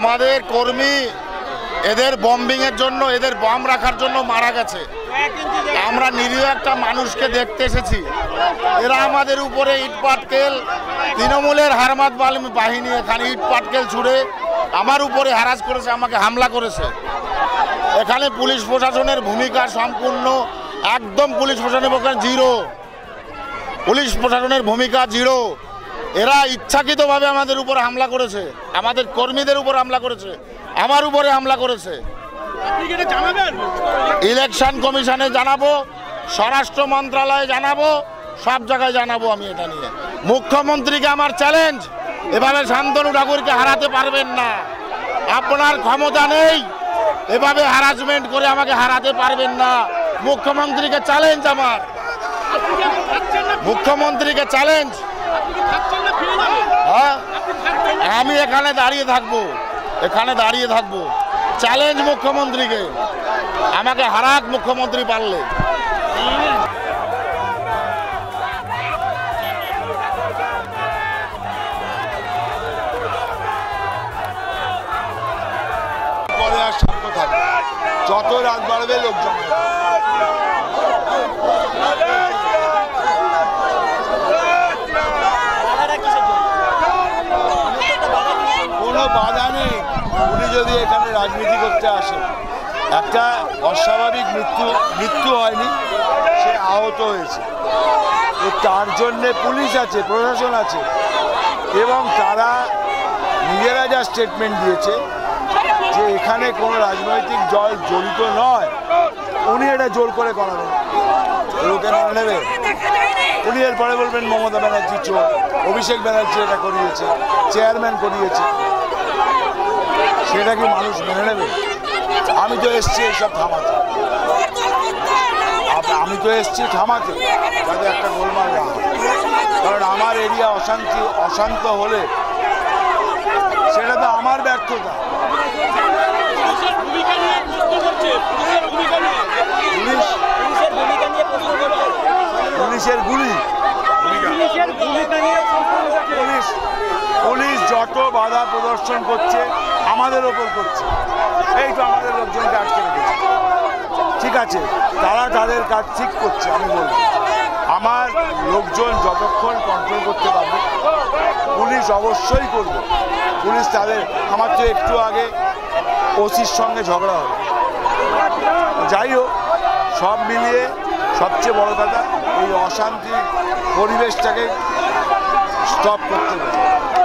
আমাদের কর্মী এদের বম্বিং এর জন্য, এদের বম রাখার জন্য মারা গেছে। আমরা নিরীহ একটা মানুষকে দেখতে এসেছি। এরা আমাদের উপরে ইট পাটকেল, তৃণমূলের হারমাত বাহিনী এখানে ইট পাটকেল ছুড়ে আমার উপরে হ্যারাস করেছে, আমাকে হামলা করেছে। এখানে পুলিশ প্রশাসনের ভূমিকা সম্পূর্ণ একদম, পুলিশ প্রশাসনের পক্ষে জিরো, পুলিশ প্রশাসনের ভূমিকা জিরো। এরা ইচ্ছাকৃতভাবে আমাদের উপর হামলা করেছে, আমাদের কর্মীদের উপর হামলা করেছে, আমার উপরে হামলা করেছে। ইলেকশন কমিশনে জানাবো, স্বরাষ্ট্র মন্ত্রণালয়ে জানাবো, সব জায়গায় জানাবো আমি এটা নিয়ে। মুখ্যমন্ত্রীকে আমার চ্যালেঞ্জ, এভাবে শান্তনু ঠাকুরকে হারাতে পারবেন না, আপনার ক্ষমতা নেই, এভাবে হ্যারাসমেন্ট করে আমাকে হারাতে পারবেন না। মুখ্যমন্ত্রীকে চ্যালেঞ্জ আমার, মুখ্যমন্ত্রীকে চ্যালেঞ্জ। হ্যাঁ, আমি এখানে দাঁড়িয়ে থাকবো, এখানে দাঁড়িয়ে থাকবো, চ্যালেঞ্জ মুখ্যমন্ত্রীকে, আমাকে হারাক মুখ্যমন্ত্রী পারলে। পরে আর শান্ত থাকবে, যত রাত বাড়বে লোকজন কোনো বাধা নেই। উনি যদি এখানে রাজনীতি করতে আসে, একটা অস্বাভাবিক মৃত্যু হয়নি, সে আহত হয়েছে, তার জন্যে পুলিশ আছে, প্রশাসন আছে, এবং তারা নিজেরা যা স্টেটমেন্ট দিয়েছে যে এখানে কোনো রাজনৈতিক দল জড়িত নয়, উনি এটা জোর করে করাবেন, লোকে মেনে নেবে। উনি এরপরে বলবেন মমতা ব্যানার্জি চোর, অভিষেক ব্যানার্জি এটা করিয়েছে, চেয়ারম্যান করিয়েছে, সেটা কি মানুষ মেনে নেবে? আমি তো এসছি এইসব থামাতে, আমি তো এসছি থামাতে, যাতে একটা গোলমাল না হয়। কারণ আমার এরিয়া অশান্ত হলে সেটা তো আমার ব্যর্থতা। পুলিশের গুলি, পুলিশ যত বাধা প্রদর্শন করছে আমাদের ওপর করছে, এই তো আমাদের লোকজনকে আটকে রেখেছে। ঠিক আছে, তারা তাদের কাজ ঠিক করছে, আমি বলবো আমার লোকজন যতক্ষণ কন্ট্রোল করতে পারবে পুলিশ অবশ্যই করবে। পুলিশ তাদের, আমার তো একটু আগে ওসির সঙ্গে ঝগড়া হবে। যাই হোক, সব মিলিয়ে সবচেয়ে বড় কথা এই অশান্তি পরিবেশটাকে স্টপ করতে হবে।